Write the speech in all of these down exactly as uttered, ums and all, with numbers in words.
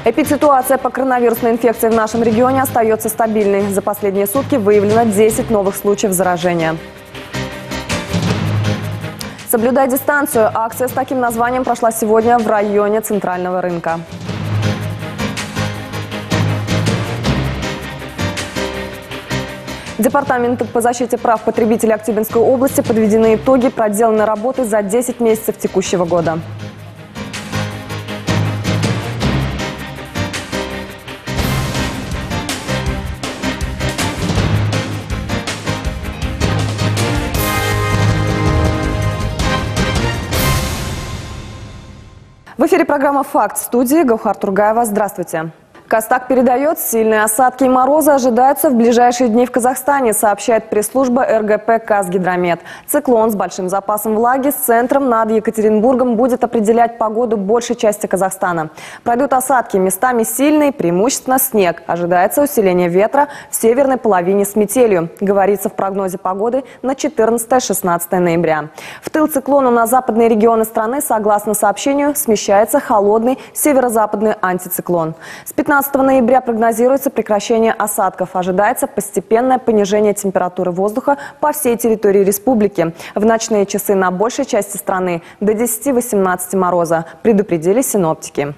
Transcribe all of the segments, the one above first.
Эпидситуация по коронавирусной инфекции в нашем регионе остается стабильной. За последние сутки выявлено десять новых случаев заражения. «Соблюдай дистанцию». Акция с таким названием прошла сегодня в районе Центрального рынка. Департаменту по защите прав потребителей Актюбинской области подведены итоги проделанной работы за десять месяцев текущего года. В эфире программа «Факт», в студии Гаухар Тургаева. Здравствуйте. Костак передает, сильные осадки и морозы ожидаются в ближайшие дни в Казахстане, сообщает пресс-служба эр гэ пэ «Казгидромет». Циклон с большим запасом влаги с центром над Екатеринбургом будет определять погоду большей части Казахстана. Пройдут осадки, местами сильные, преимущественно снег. Ожидается усиление ветра в северной половине с метелью, говорится в прогнозе погоды на четырнадцатое-шестнадцатое ноября. В тыл циклону на западные регионы страны, согласно сообщению, смещается холодный северо-западный антициклон. С пятнадцатого ноября прогнозируется прекращение осадков. Ожидается постепенное понижение температуры воздуха по всей территории республики. В ночные часы на большей части страны до десяти-восемнадцати мороза, предупредили синоптики.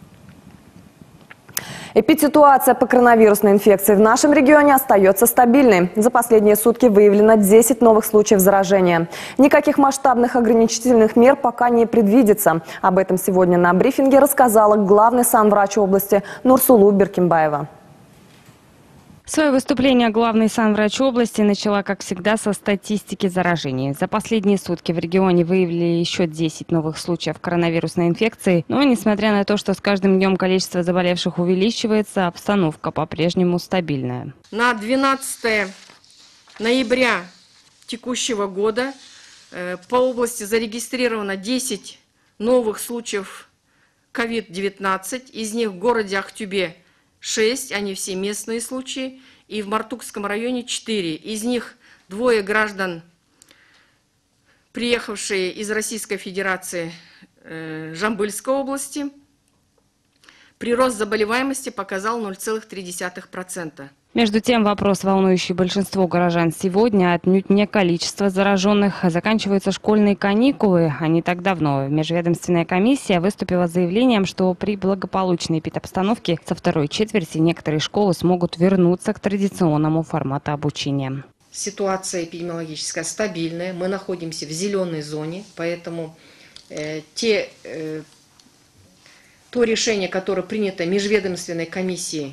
Эпидситуация по коронавирусной инфекции в нашем регионе остается стабильной. За последние сутки выявлено десять новых случаев заражения. Никаких масштабных ограничительных мер пока не предвидится. Об этом сегодня на брифинге рассказала главный санврач области Нурсулу Беркимбаева. Свое выступление главный санврач области начала, как всегда, со статистики заражений. За последние сутки в регионе выявили еще десять новых случаев коронавирусной инфекции. Но, несмотря на то, что с каждым днем количество заболевших увеличивается, обстановка по-прежнему стабильная. На двенадцатое ноября текущего года по области зарегистрировано десять новых случаев ковид девятнадцать. Из них в городе Актюбе шесть, они все местные случаи, и в Мартукском районе четыре. Из них двое граждан, приехавшие из Российской Федерации, э, Жамбыльской области. Прирост заболеваемости показал ноль целых три десятых процента. Между тем, вопрос, волнующий большинство горожан сегодня, отнюдь не количество зараженных. Заканчиваются школьные каникулы, а не так давно. Межведомственная комиссия выступила с заявлением, что при благополучной эпидобстановке со второй четверти некоторые школы смогут вернуться к традиционному формату обучения. Ситуация эпидемиологическая стабильная, мы находимся в зеленой зоне, поэтому э, те, э, то решение, которое принято межведомственной комиссией,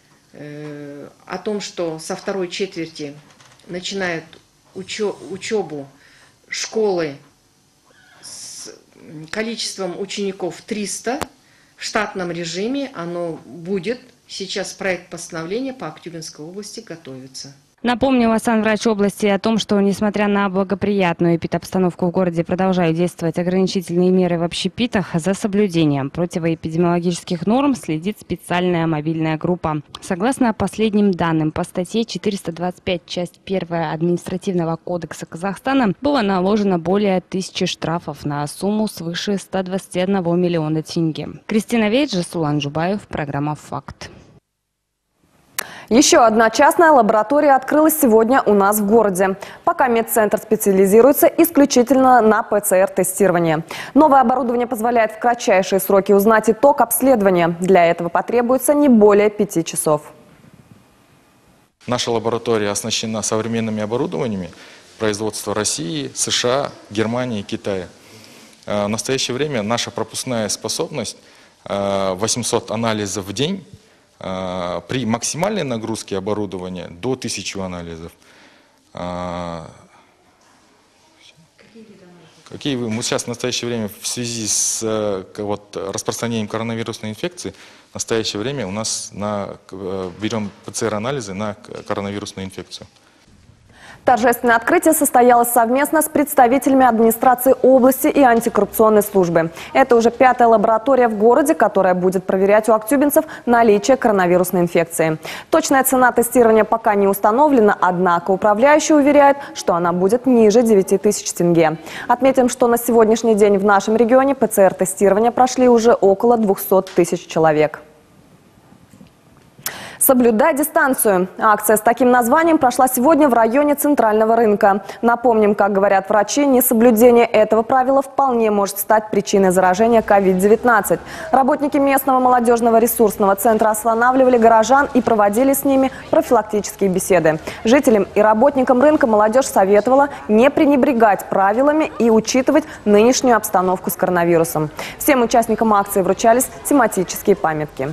о том, что со второй четверти начинают учебу школы с количеством учеников триста в штатном режиме, оно будет. Сейчас проект постановления по Актюбинской области готовится. Напомнила санврач области о том, что, несмотря на благоприятную эпидобстановку в городе, продолжают действовать ограничительные меры в общепитах. За соблюдением противоэпидемиологических норм следит специальная мобильная группа. Согласно последним данным, по статье четыреста двадцать пять, часть первая Административного кодекса Казахстана было наложено более тысячи штрафов на сумму свыше ста двадцати одного миллиона тенге. Кристина Вейджи, Сулан Жубаев, программа «Факт». Еще одна частная лаборатория открылась сегодня у нас в городе. Пока медцентр специализируется исключительно на пэ цэ эр-тестировании. Новое оборудование позволяет в кратчайшие сроки узнать итог обследования. Для этого потребуется не более пяти часов. Наша лаборатория оснащена современными оборудованиями производства России, США, Германии и Китая. В настоящее время наша пропускная способность восемьсот анализов в день. При максимальной нагрузке оборудования до тысячи анализов. Какие вы? Мы сейчас в настоящее время в связи с вот, распространением коронавирусной инфекции, в настоящее время у нас на, берем пэ цэ эр-анализы на коронавирусную инфекцию. Торжественное открытие состоялось совместно с представителями администрации области и антикоррупционной службы. Это уже пятая лаборатория в городе, которая будет проверять у актюбинцев наличие коронавирусной инфекции. Точная цена тестирования пока не установлена, однако управляющий уверяет, что она будет ниже девяти тысяч тенге. Отметим, что на сегодняшний день в нашем регионе пэ цэ эр-тестирование прошли уже около двухсот тысяч человек. Соблюдай дистанцию. Акция с таким названием прошла сегодня в районе Центрального рынка. Напомним, как говорят врачи, несоблюдение этого правила вполне может стать причиной заражения ковид девятнадцать. Работники местного молодежного ресурсного центра останавливали горожан и проводили с ними профилактические беседы. Жителям и работникам рынка молодежь советовала не пренебрегать правилами и учитывать нынешнюю обстановку с коронавирусом. Всем участникам акции вручались тематические памятки.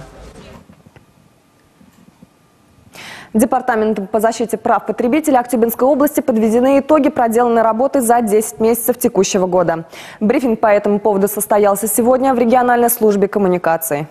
Департаментом по защите прав потребителей Актюбинской области подведены итоги проделанной работы за десять месяцев текущего года. Брифинг по этому поводу состоялся сегодня в региональной службе коммуникаций.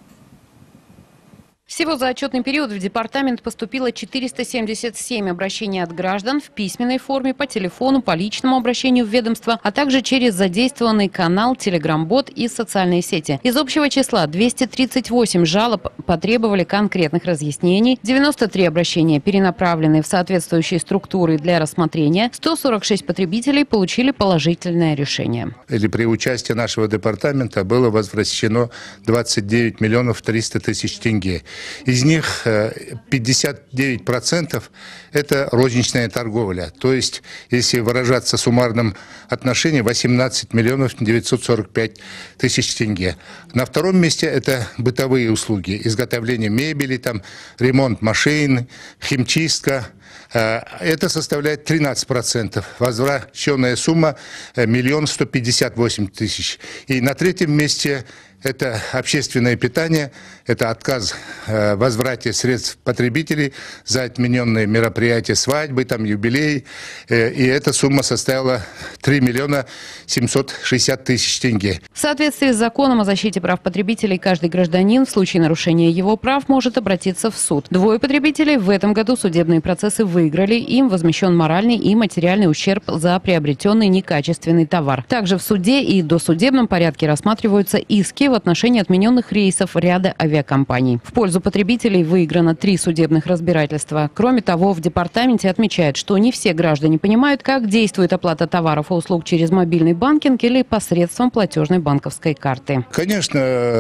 Всего за отчетный период в департамент поступило четыреста семьдесят семь обращений от граждан в письменной форме, по телефону, по личному обращению в ведомство, а также через задействованный канал, телеграм-бот и социальные сети. Из общего числа двести тридцать восемь жалоб потребовали конкретных разъяснений, девяносто три обращения перенаправлены в соответствующие структуры для рассмотрения, сто сорок шесть потребителей получили положительное решение. Или при участии нашего департамента было возвращено двадцать девять миллионов триста тысяч тенге. Из них пятьдесят девять процентов это розничная торговля. То есть, если выражаться в суммарном отношении, восемнадцать миллионов девятьсот сорок пять тысяч тенге. На втором месте это бытовые услуги. Изготовление мебели, там, ремонт машин, химчистка. Это составляет тринадцать процентов. Возвращенная сумма миллион сто пятьдесят восемь тысяч. И на третьем месте это общественное питание, это отказ в возврате средств потребителей за отмененные мероприятия, свадьбы, там, юбилей. И эта сумма составила три миллиона семьсот шестьдесят тысяч тенге. В соответствии с законом о защите прав потребителей, каждый гражданин в случае нарушения его прав может обратиться в суд. Двое потребителей в этом году судебные процессы выиграли. Им возмещен моральный и материальный ущерб за приобретенный некачественный товар. Также в суде и досудебном порядке рассматриваются иски в отношении отмененных рейсов ряда авиакомпаний. В пользу потребителей выиграно три судебных разбирательства. Кроме того, в департаменте отмечают, что не все граждане понимают, как действует оплата товаров и услуг через мобильный банкинг или посредством платежной банковской карты. Конечно,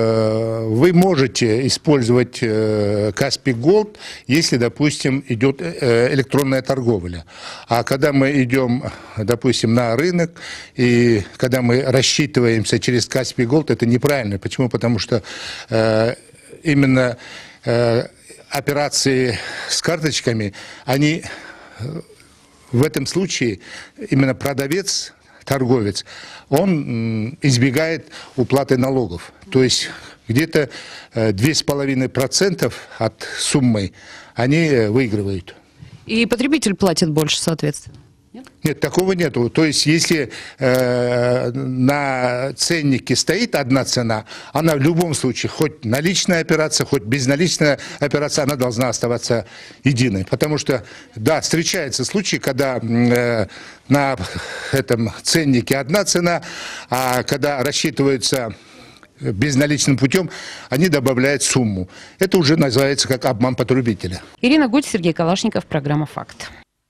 вы можете использовать Каспий Голд, если, допустим, идет электронная торговля. А когда мы идем, допустим, на рынок, и когда мы рассчитываемся через Каспий Голд, это неправильно. Почему? Потому что э, именно э, операции с карточками, они э, в этом случае, именно продавец, торговец, он э, избегает уплаты налогов. То есть где-то э, два с половиной процента от суммы они э, выигрывают. И потребитель платит больше, соответственно? Нет, Нет, такого нету. То есть, если э, на ценнике стоит одна цена, она в любом случае, хоть наличная операция, хоть безналичная операция, она должна оставаться единой. Потому что, да, встречаются случаи, когда э, на этом ценнике одна цена, а когда рассчитываются безналичным путем, они добавляют сумму. Это уже называется как обман потребителя. Ирина Гудь, Сергей Калашников, программа «Факт».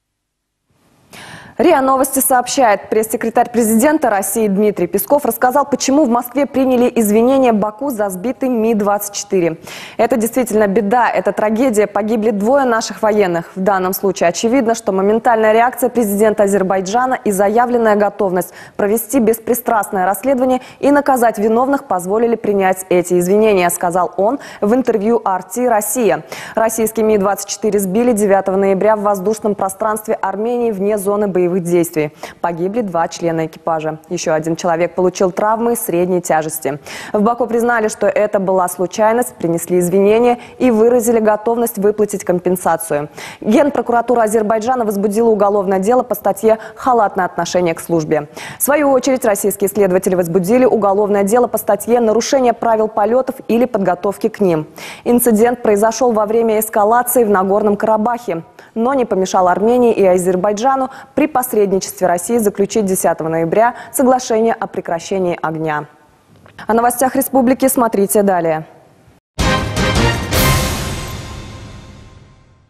РИА Новости сообщает, пресс-секретарь президента России Дмитрий Песков рассказал, почему в Москве приняли извинения Баку за сбитый Ми двадцать четыре. Это действительно беда, это трагедия, погибли двое наших военных. В данном случае очевидно, что моментальная реакция президента Азербайджана и заявленная готовность провести беспристрастное расследование и наказать виновных позволили принять эти извинения, сказал он в интервью ар ти «Россия». Российский Ми двадцать четыре сбили девятого ноября в воздушном пространстве Армении вне зоны боевых действий. Погибли два члена экипажа. Еще один человек получил травмы средней тяжести. В Баку признали, что это была случайность, принесли извинения и выразили готовность выплатить компенсацию. Генпрокуратура Азербайджана возбудила уголовное дело по статье «Халатное отношение к службе». В свою очередь, российские следователи возбудили уголовное дело по статье «Нарушение правил полетов или подготовки к ним». Инцидент произошел во время эскалации в Нагорном Карабахе, но не помешал Армении и Азербайджану при посредничестве России заключить десятого ноября соглашение о прекращении огня. О новостях республики смотрите далее.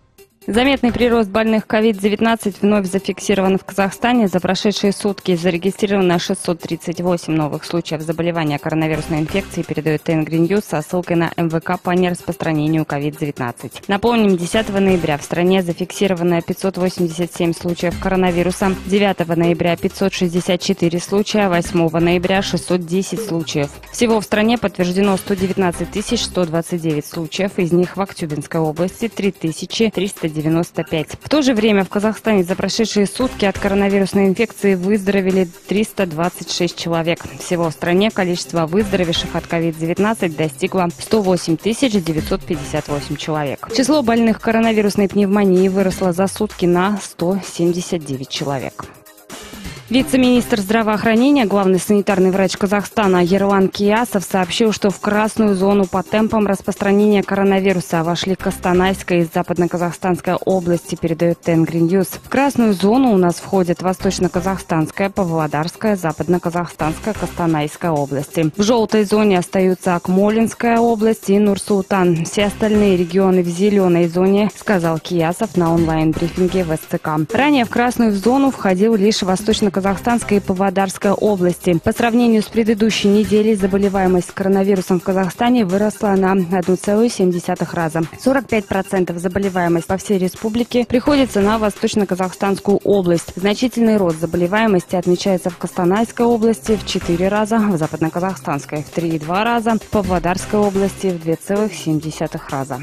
Заметный прирост больных ковид девятнадцать вновь зафиксирован в Казахстане. За прошедшие сутки зарегистрировано шестьсот тридцать восемь новых случаев заболевания коронавирусной инфекцией, передает Тенгри Ньюс со ссылкой на эм вэ ка по нераспространению ковид девятнадцать. Напомним, десятого ноября в стране зафиксировано пятьсот восемьдесят семь случаев коронавируса, девятого ноября пятьсот шестьдесят четыре случая, восьмого ноября шестьсот десять случаев. Всего в стране подтверждено сто девятнадцать тысяч сто двадцать девять случаев, из них в Актюбинской области три тысячи триста девяносто пять. В то же время в Казахстане за прошедшие сутки от коронавирусной инфекции выздоровели триста двадцать шесть человек. Всего в стране количество выздоровевших от ковид девятнадцать достигло сто восемь тысяч девятьсот пятьдесят восемь человек. Число больных коронавирусной пневмонией выросло за сутки на сто семьдесят девять человек. Вице-министр здравоохранения, главный санитарный врач Казахстана Ерлан Киясов сообщил, что в красную зону по темпам распространения коронавируса вошли Костанайская и Западно-Казахстанская области, передает Тенгри Ньюс. В красную зону у нас входят Восточно-Казахстанская, Павлодарская, Западно-Казахстанская, Костанайская области. В желтой зоне остаются Акмолинская область и Нур-Султан. Все остальные регионы в зеленой зоне, сказал Киясов на онлайн-брифинге в эс цэ ка. Ранее в красную зону входил лишь Восточно-Казахстанская Казахстанской и Павлодарской области. По сравнению с предыдущей неделей заболеваемость коронавирусом в Казахстане выросла на одна целая семь десятых раза. сорок пять процентов заболеваемости по всей республике приходится на Восточно-Казахстанскую область. Значительный рост заболеваемости отмечается в Костанайской области в четыре раза, в Западно-Казахстанской в три и два раза, в Павлодарской области в два целых семь десятых раза.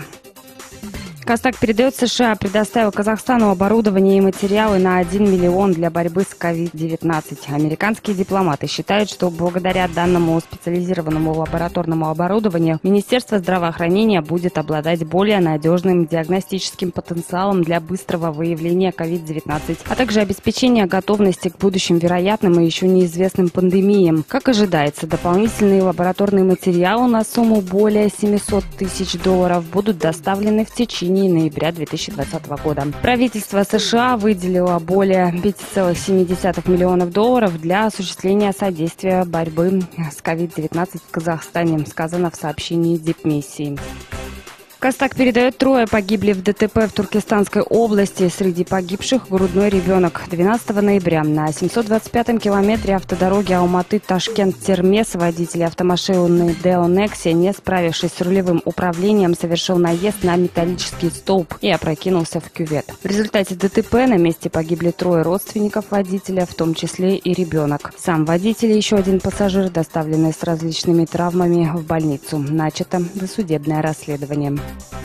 Костак передает, США предоставил Казахстану оборудование и материалы на один миллион для борьбы с ковид девятнадцать. Американские дипломаты считают, что благодаря данному специализированному лабораторному оборудованию Министерство здравоохранения будет обладать более надежным диагностическим потенциалом для быстрого выявления ковид девятнадцать, а также обеспечения готовности к будущим вероятным и еще неизвестным пандемиям. Как ожидается, дополнительные лабораторные материалы на сумму более семисот тысяч долларов будут доставлены в течение ноября две тысячи двадцатого года. Правительство США выделило более пяти целых семи десятых миллионов долларов для осуществления содействия борьбы с ковид девятнадцать в Казахстане, сказано в сообщении дипмиссии. Костак передает, трое погибли в дэ тэ пэ в Туркестанской области. Среди погибших грудной ребенок. двенадцатого ноября на семьсот двадцать пятом километре автодороги Алматы-Ташкент-Термес водитель автомашины Део Некси, не справившись с рулевым управлением, совершил наезд на металлический столб и опрокинулся в кювет. В результате дэ тэ пэ на месте погибли трое родственников водителя, в том числе и ребенок. Сам водитель и еще один пассажир доставлены с различными травмами в больницу. Начато досудебное расследование.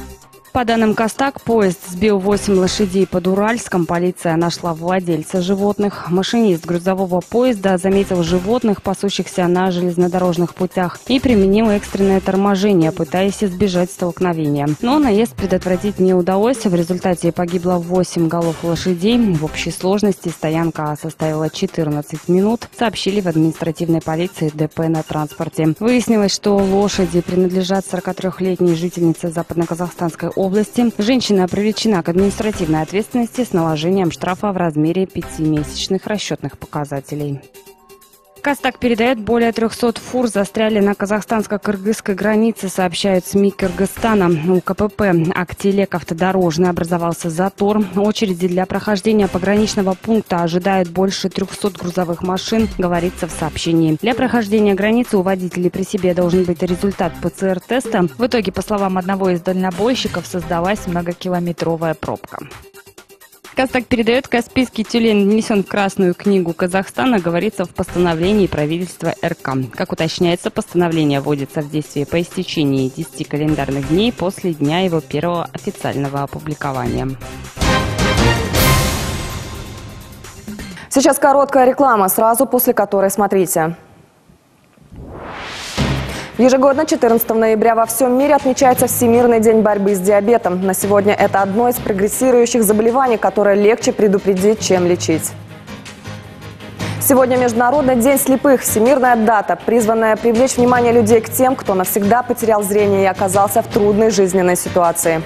По данным Костак, поезд сбил восемь лошадей под Уральском. Полиция нашла владельца животных. Машинист грузового поезда заметил животных, пасущихся на железнодорожных путях, и применил экстренное торможение, пытаясь избежать столкновения. Но наезд предотвратить не удалось. В результате погибло восемь голов лошадей. В общей сложности стоянка составила четырнадцать минут, сообщили в административной полиции дэ пэ на транспорте. Выяснилось, что лошади принадлежат сорокатрёхлетней жительнице Западно-Казахстанской области. области. Женщина привлечена к административной ответственности с наложением штрафа в размере пяти месячных расчетных показателей. Костак передает, более трехсот фур застряли на казахстанско-кыргызской границе, сообщают СМИ Кыргызстана. У ка пэ пэ «Актилек автодорожный» образовался затор. Очереди для прохождения пограничного пункта ожидают больше трехсот грузовых машин, говорится в сообщении. Для прохождения границы у водителей при себе должен быть результат пэ цэ эр теста. В итоге, по словам одного из дальнобойщиков, создалась многокилометровая пробка. Костак передает, Каспийский тюлень внесен в Красную книгу Казахстана, говорится в постановлении правительства эр ка. Как уточняется, постановление вводится в действие по истечении десяти календарных дней после дня его первого официального опубликования. Сейчас короткая реклама, сразу после которой смотрите. Ежегодно четырнадцатого ноября во всем мире отмечается Всемирный день борьбы с диабетом. На сегодня это одно из прогрессирующих заболеваний, которое легче предупредить, чем лечить. Сегодня Международный день слепых, всемирная дата, призванная привлечь внимание людей к тем, кто навсегда потерял зрение и оказался в трудной жизненной ситуации.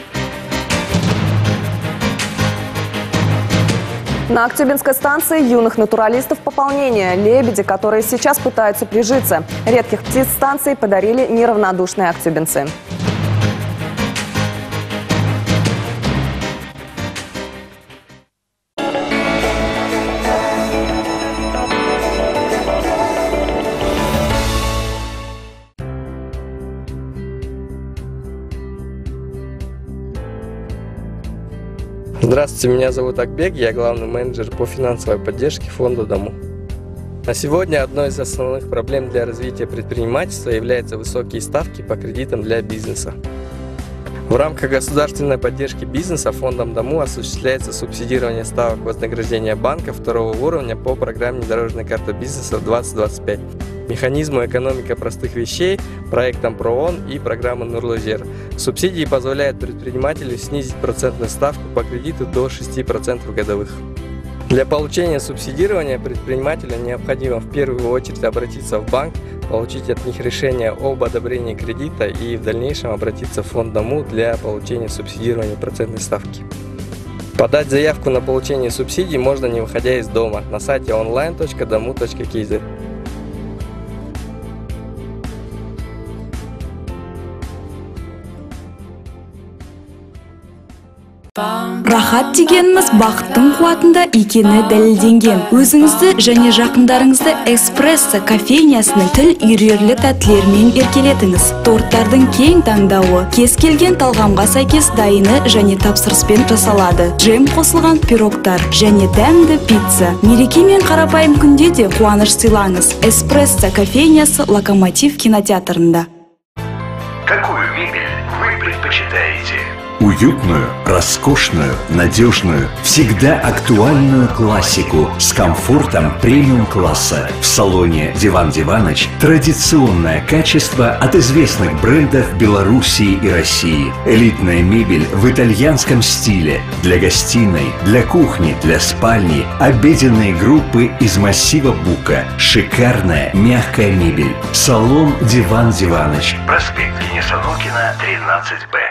На Актюбинской станции юных натуралистов пополнение. Лебеди, которые сейчас пытаются прижиться. Редких птиц станции подарили неравнодушные актюбинцы. Здравствуйте, меня зовут Акбек, я главный менеджер по финансовой поддержке фонда «Дому». На сегодня одной из основных проблем для развития предпринимательства являются высокие ставки по кредитам для бизнеса. В рамках государственной поддержки бизнеса фондом «Дому» осуществляется субсидирование ставок вознаграждения банка второго уровня по программе «Дорожная карта бизнеса двадцать двадцать пять», механизму «Экономика простых вещей», проектам ПРООН и программы «Нурлы-Жер». Субсидии позволяют предпринимателю снизить процентную ставку по кредиту до шести процентов годовых. Для получения субсидирования предпринимателю необходимо в первую очередь обратиться в банк, получить от них решение об одобрении кредита и в дальнейшем обратиться в фонд «Дому» для получения субсидирования процентной ставки. Подать заявку на получение субсидий можно, не выходя из дома, на сайте онлайн точка дому точка кз. Рахат дегеніміз бақыттың қуатында екені дәлелденген. Өзіңізді және жақындарыңызды эспрессо кофейнясының тіл үйірерлік тәттілермен еркелетіңіз. Торттардың кең таңдауы, кез келген талғамға сәйкес дайыны және тапсырыспен жасалады. Джем қосылған пирогтар және дәмді пицца. Мереке мен қарапайым күнде де қуаныш сыйлаңыз. Эспрессо кофейнясы Локомотив кинотеатрында. Какую мебель вы предпочитаете? Уютную, роскошную, надежную, всегда актуальную классику с комфортом премиум-класса. В салоне «Диван Диваныч» традиционное качество от известных брендов Белоруссии и России. Элитная мебель в итальянском стиле. Для гостиной, для кухни, для спальни. Обеденные группы из массива бука. Шикарная, мягкая мебель. Салон «Диван Диваныч». Проспект Кенесанокина, тринадцать Б.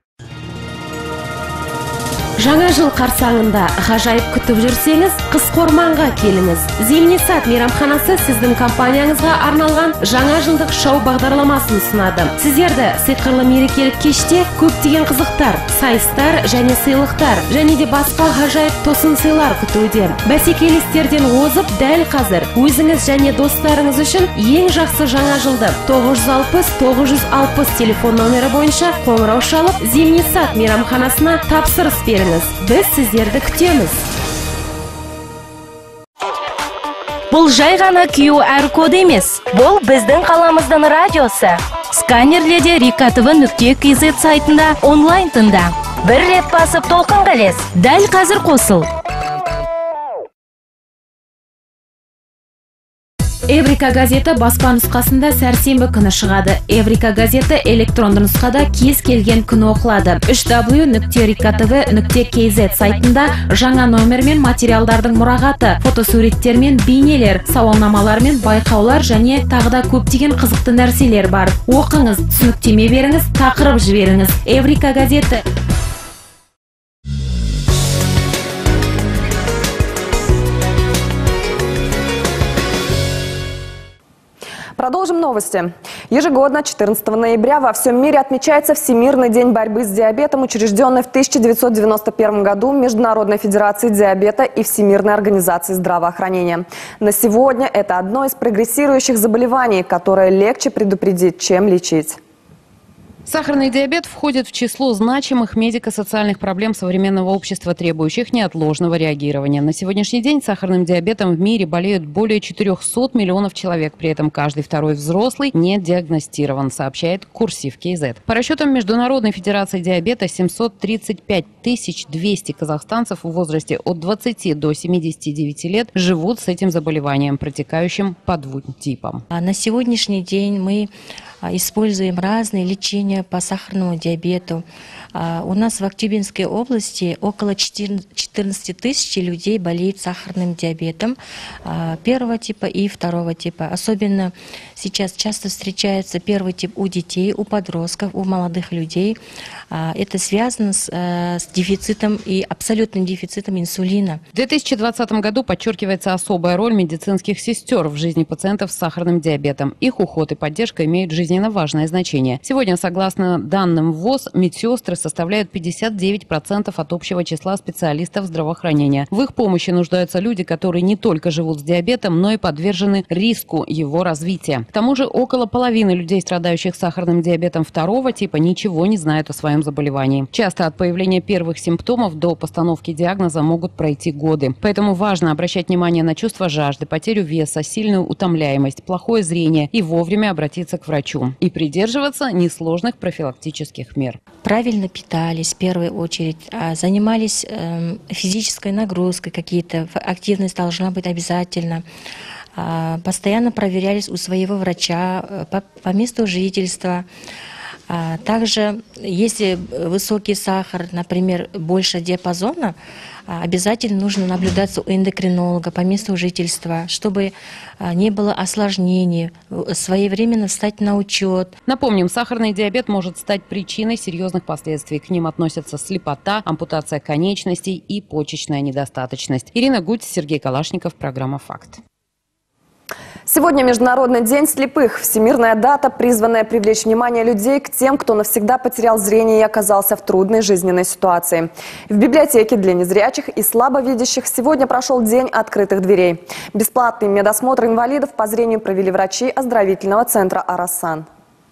Жаңа жыл қарсаңында ғажайып күтіп жүрсеңіз, Қысқорманға келіңіз. Зимний сад мейрамханасы сіздің компанияңызға арналған жаңа жылдық шоу бағдарламасын ұсынады. Сіздерді сыйқырлы мерекелік кеште көптеген қызықтар, сайыстар және сыйлықтар, және де басқа ғажайып тосын сыйлар күтуде. Бәсекелестерден озып, дәл қазір өзіңіз және достарыңыз үшін ең жақсы жаңа жылды тоғыз жүз алпыс тоғыз жүз алпыс телефон номері бойынша қоңырау шалып, Зимний сад мейрамханасына тапсырыс беріңіз. Біз сіздерді күтеміз. Бұл жай ғана кю ар код емес. Бұл біздің қаламыздың радиосы. Сканерледе рикатв нүкте кз сайтында онлайн тыңда. Бір рет басып толқынға ілес. Дәл қазір қосыл. Эврика газеті баспа нұсқасында сәрсенбі күні шығады. Эврика газеті электронды нұсқада кез келген күні оқылады. үш дабл ю нүкте рикатв нүкте кз сайтында жаңа номер мен материалдардың мұрағаты, фотосуреттер мен бейнелер, сауалнамалар мен байқаулар және тағыда көптеген қызықты нәрселер бар. Оқыңыз, түсініктеме беріңіз, тақырып жіберіңіз. Эврика газеті. Продолжим новости. Ежегодно четырнадцатого ноября во всем мире отмечается Всемирный день борьбы с диабетом, учрежденный в тысяча девятьсот девяносто первом году Международной федерацией диабета и Всемирной организацией здравоохранения. На сегодня это одно из прогрессирующих заболеваний, которое легче предупредить, чем лечить. Сахарный диабет входит в число значимых медико-социальных проблем современного общества, требующих неотложного реагирования. На сегодняшний день сахарным диабетом в мире болеют более четырёхсот миллионов человек. При этом каждый второй взрослый не диагностирован, сообщает Курсив КЗ. По расчетам Международной федерации диабета, семьсот тридцать пять тысяч двести казахстанцев в возрасте от двадцати до семидесяти девяти лет живут с этим заболеванием, протекающим по двум типам. На сегодняшний день мы используем разные лечения по сахарному диабету. У нас в Актюбинской области около четырнадцати тысяч людей болеют сахарным диабетом первого типа и второго типа. Особенно сейчас часто встречается первый тип у детей, у подростков, у молодых людей. Это связано с, с дефицитом и абсолютным дефицитом инсулина. В две тысячи двадцатом году подчеркивается особая роль медицинских сестер в жизни пациентов с сахарным диабетом. Их уход и поддержка имеют жизненно жизненно важное значение. Сегодня, согласно данным ВОЗ, медсестры составляют пятьдесят девять процентов от общего числа специалистов здравоохранения. В их помощи нуждаются люди, которые не только живут с диабетом, но и подвержены риску его развития. К тому же около половины людей, страдающих сахарным диабетом второго типа, ничего не знают о своем заболевании. Часто от появления первых симптомов до постановки диагноза могут пройти годы. Поэтому важно обращать внимание на чувство жажды, потерю веса, сильную утомляемость, плохое зрение и вовремя обратиться к врачу. И придерживаться несложных профилактических мер. Правильно питались в первую очередь, занимались физической нагрузкой, какие-то активность должна быть обязательно. Постоянно проверялись у своего врача по, по месту жительства. Также, если высокий сахар, например, больше диапазона, обязательно нужно наблюдаться у эндокринолога по месту жительства, чтобы не было осложнений, своевременно встать на учет. Напомним, сахарный диабет может стать причиной серьезных последствий. К ним относятся слепота, ампутация конечностей и почечная недостаточность. Ирина Гуть, Сергей Калашников, программа «Факт». Сегодня Международный день слепых. Всемирная дата, призванная привлечь внимание людей к тем, кто навсегда потерял зрение и оказался в трудной жизненной ситуации. В библиотеке для незрячих и слабовидящих сегодня прошел день открытых дверей. Бесплатный медосмотр инвалидов по зрению провели врачи оздоровительного центра «Арасан».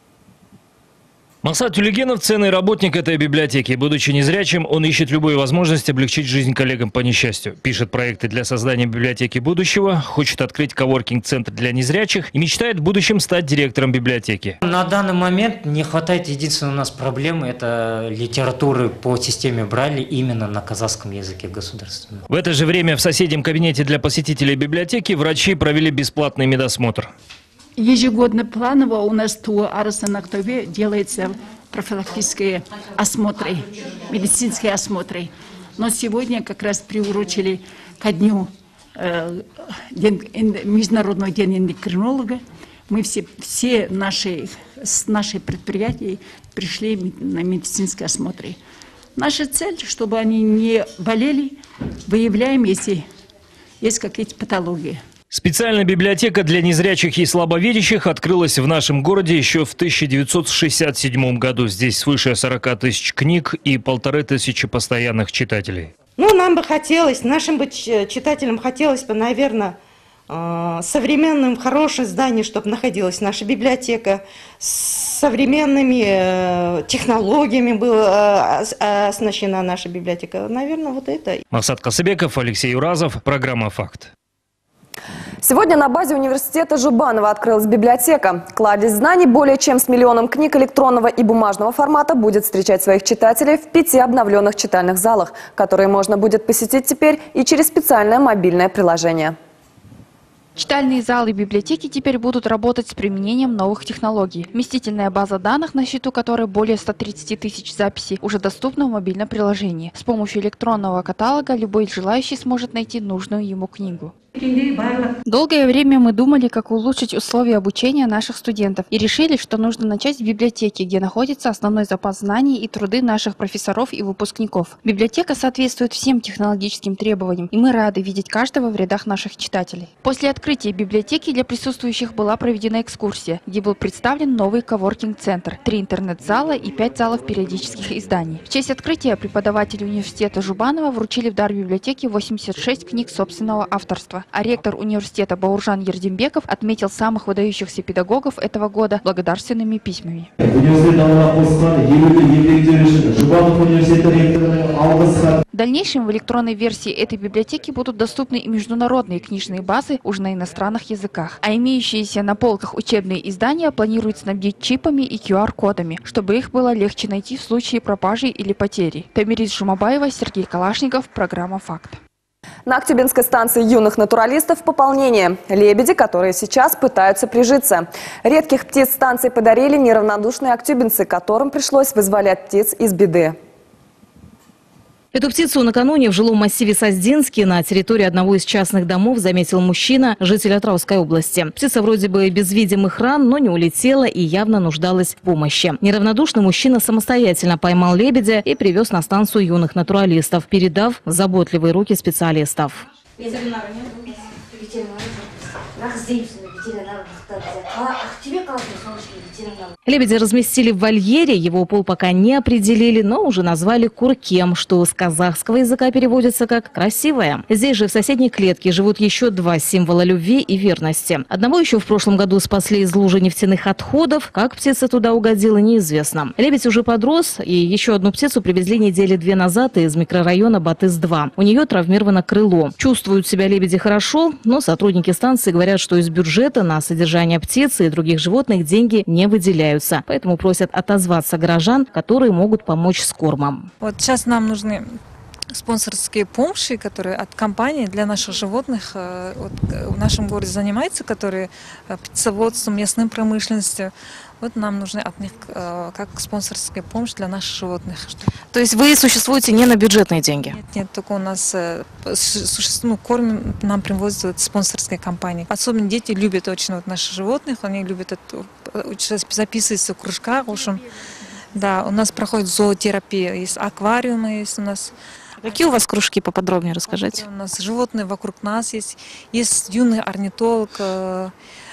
Максат Тюлегенов – ценный работник этой библиотеки. Будучи незрячим, он ищет любые возможности облегчить жизнь коллегам по несчастью. Пишет проекты для создания библиотеки будущего, хочет открыть коворкинг-центр для незрячих и мечтает в будущем стать директором библиотеки. На данный момент не хватает, единственной у нас проблемы – это литературы по системе Брайля именно на казахском языке государственном. В это же время в соседнем кабинете для посетителей библиотеки врачи провели бесплатный медосмотр. Ежегодно планово у нас в Арасан-Актове делаются профилактические осмотры, медицинские осмотры. Но сегодня как раз приурочили ко дню э, день, Международного дня эндокринолога. Мы все, все наши, с нашей предприятия пришли на медицинские осмотры. Наша цель, чтобы они не болели, выявляем, если есть какие-то патологии. Специальная библиотека для незрячих и слабовидящих открылась в нашем городе еще в тысяча девятьсот шестьдесят седьмом году. Здесь свыше сорока тысяч книг и полторы тысячи постоянных читателей. Ну, нам бы хотелось, нашим бы читателям хотелось бы, наверное, современным, хорошее здание, чтобы находилась наша библиотека, с современными технологиями была оснащена наша библиотека. Наверное, вот это. Максат Касыбеков, Алексей Уразов, программа «Факт». Сегодня на базе университета Жубанова открылась библиотека. Кладезь знаний более чем с миллионом книг электронного и бумажного формата будет встречать своих читателей в пяти обновленных читальных залах, которые можно будет посетить теперь и через специальное мобильное приложение. Читальные залы библиотеки теперь будут работать с применением новых технологий. Вместительная база данных, на счету которой более ста тридцати тысяч записей, уже доступна в мобильном приложении. С помощью электронного каталога любой желающий сможет найти нужную ему книгу. Долгое время мы думали, как улучшить условия обучения наших студентов, и решили, что нужно начать с библиотеки, где находится основной запас знаний и труды наших профессоров и выпускников. Библиотека соответствует всем технологическим требованиям, и мы рады видеть каждого в рядах наших читателей. После открытия библиотеки для присутствующих была проведена экскурсия, где был представлен новый коворкинг-центр, три интернет-зала и пять залов периодических изданий. В честь открытия преподаватели университета Жубанова вручили в дар библиотеке восемьдесят шесть книг собственного авторства. А ректор университета Бауржан Ердембеков отметил самых выдающихся педагогов этого года благодарственными письмами. В дальнейшем в электронной версии этой библиотеки будут доступны и международные книжные базы уже на иностранных языках. А имеющиеся на полках учебные издания планируют снабдить чипами и ку ар-кодами, чтобы их было легче найти в случае пропажи или потери. Тамирис Жумабаева, Сергей Калашников, программа «Факт». На Актюбинской станции юных натуралистов пополнение. Лебеди, которые сейчас пытаются прижиться. Редких птиц станции подарили неравнодушные актюбинцы, которым пришлось вызволять птиц из беды. Эту птицу накануне в жилом массиве Саздинский на территории одного из частных домов заметил мужчина, житель Атырауской области. Птица вроде бы без видимых ран, но не улетела и явно нуждалась в помощи. Неравнодушный мужчина самостоятельно поймал лебедя и привез на станцию юных натуралистов, передав в заботливые руки специалистов. Лебедя разместили в вольере, его пол пока не определили, но уже назвали куркем, что с казахского языка переводится как «красивая». Здесь же в соседней клетке живут еще два символа любви и верности. Одного еще в прошлом году спасли из лужи нефтяных отходов. Как птица туда угодила, неизвестно. Лебедь уже подрос, и еще одну птицу привезли недели две назад из микрорайона Батыс-два. У нее травмировано крыло. Чувствуют себя лебеди хорошо, но сотрудники станции говорят, что из бюджета на содержание птицы и других животных деньги не выделяются. Поэтому просят отозваться горожан, которые могут помочь с кормом. Вот сейчас нам нужны спонсорские помощи, которые от компании для наших животных вот, в нашем городе занимаются, которые птицеводством, местной промышленностью. Вот нам нужны от них как спонсорская помощь для наших животных. То есть вы существуете не на бюджетные деньги? Нет, нет, только у нас ну, корм нам привозят спонсорская компания. Особенно дети любят очень вот наших животных, они любят это, записываться в кружках. В общем, да, у нас проходит зоотерапия, есть аквариумы, есть у нас. Какие у вас кружки, поподробнее расскажите? У нас животные вокруг нас есть, есть юный орнитолог, э,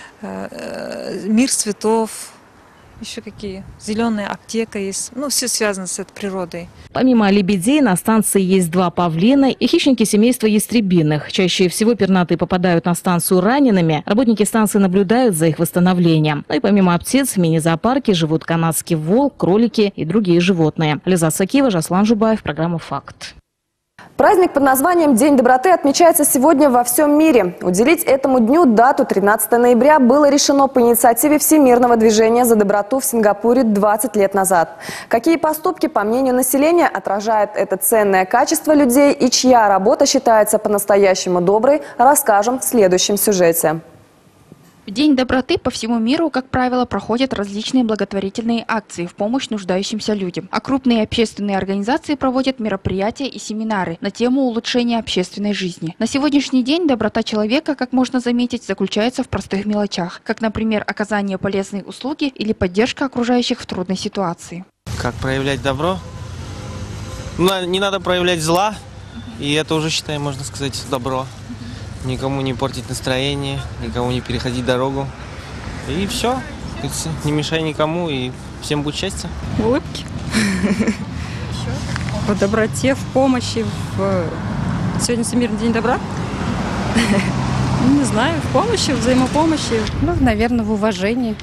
э, мир цветов. Еще какие? Зеленая аптека есть. Ну, все связано с этой природой. Помимо лебедей, на станции есть два павлина и хищники семейства ястребиных. Чаще всего пернатые попадают на станцию ранеными. Работники станции наблюдают за их восстановлением. Ну и помимо птиц, в мини-зоопарке живут канадский волк, кролики и другие животные. Лиза Сакиева, Жаслан Жубаев, программа «Факт». Праздник под названием День доброты отмечается сегодня во всем мире. Уделить этому дню дату тринадцатого ноября было решено по инициативе Всемирного движения за доброту в Сингапуре двадцать лет назад. Какие поступки, по мнению населения, отражают это ценное качество людей и чья работа считается по-настоящему доброй, расскажем в следующем сюжете. В День доброты по всему миру, как правило, проходят различные благотворительные акции в помощь нуждающимся людям. А крупные общественные организации проводят мероприятия и семинары на тему улучшения общественной жизни. На сегодняшний день доброта человека, как можно заметить, заключается в простых мелочах, как, например, оказание полезной услуги или поддержка окружающих в трудной ситуации. Как проявлять добро? Не надо проявлять зла, и это уже, считаем, можно сказать, добро. Никому не портить настроение, никому не переходить дорогу. И все. Не мешай никому, и всем будет счастье. Улыбки. В доброте, в помощи. В... Сегодня Всемирный день добра. Не знаю, в помощи, в взаимопомощи. Ну, наверное, в уважении.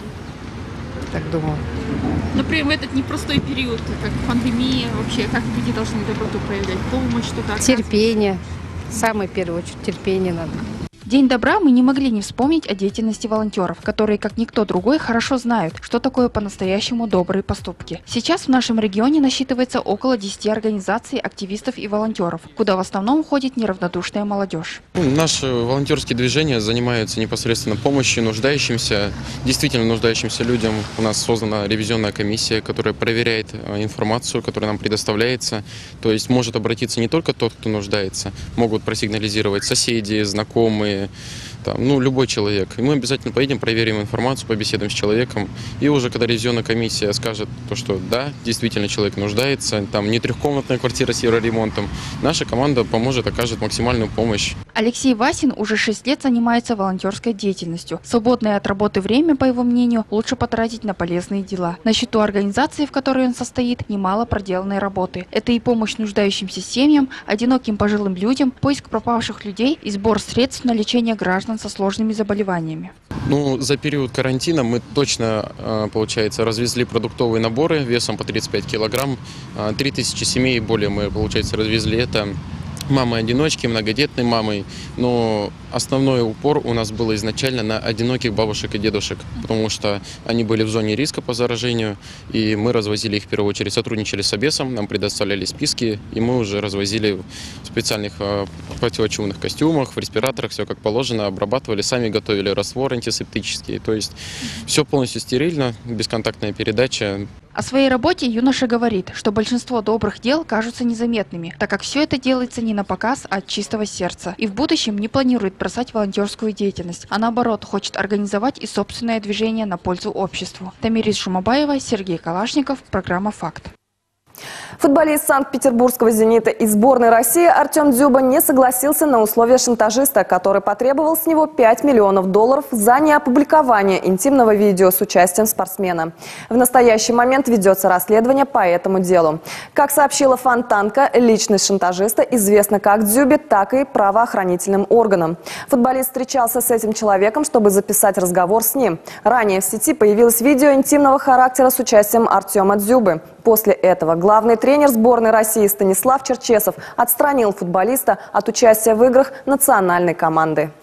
Так думаю. Например, в этот непростой период, как пандемия, вообще, как люди должны доброту проявлять? Помощь, что-то оказывать? Терпение. В самую первую очередь терпение надо. День добра мы не могли не вспомнить о деятельности волонтеров, которые, как никто другой, хорошо знают, что такое по-настоящему добрые поступки. Сейчас в нашем регионе насчитывается около десяти организаций, активистов и волонтеров, куда в основном уходит неравнодушная молодежь. Наши волонтерские движения занимаются непосредственно помощью нуждающимся, действительно нуждающимся людям. У нас создана ревизионная комиссия, которая проверяет информацию, которая нам предоставляется. То есть может обратиться не только тот, кто нуждается, могут просигнализировать соседи, знакомые, там, ну, любой человек. И мы обязательно поедем, проверим информацию, побеседуем с человеком. И уже когда ревизионная комиссия скажет, то, что да, действительно человек нуждается, там не трехкомнатная квартира с евроремонтом, наша команда поможет, окажет максимальную помощь. Алексей Васин уже шесть лет занимается волонтерской деятельностью. Свободное от работы время, по его мнению, лучше потратить на полезные дела. На счету организации, в которой он состоит, немало проделанной работы. Это и помощь нуждающимся семьям, одиноким пожилым людям, поиск пропавших людей и сбор средств на лечение граждан со сложными заболеваниями. Ну, за период карантина мы точно, получается, развезли продуктовые наборы весом по тридцать пять килограмм. три тысячи семей более мы, получается, развезли. Это мамы-одиночки, многодетные мамы. Но основной упор у нас был изначально на одиноких бабушек и дедушек, потому что они были в зоне риска по заражению, и мы развозили их в первую очередь, сотрудничали с Обесом, нам предоставляли списки, и мы уже развозили в специальных противочумных костюмах, в респираторах, все как положено, обрабатывали, сами готовили раствор антисептический, то есть все полностью стерильно, бесконтактная передача. О своей работе юноша говорит, что большинство добрых дел кажутся незаметными, так как все это делается не на показ, а от чистого сердца. И в будущем не планирует бросать волонтерскую деятельность, а наоборот хочет организовать и собственное движение на пользу обществу. Тамирис Шумабаева, Сергей Калашников, программа «Факт». Футболист Санкт-Петербургского «Зенита» и сборной России Артем Дзюба не согласился на условия шантажиста, который потребовал с него пять миллионов долларов за неопубликование интимного видео с участием спортсмена. В настоящий момент ведется расследование по этому делу. Как сообщила Фонтанка, личность шантажиста известна как Дзюбе, так и правоохранительным органам. Футболист встречался с этим человеком, чтобы записать разговор с ним. Ранее в сети появилось видео интимного характера с участием Артема Дзюбы. После этого главный тренер сборной России Станислав Черчесов отстранил футболиста от участия в играх национальной команды.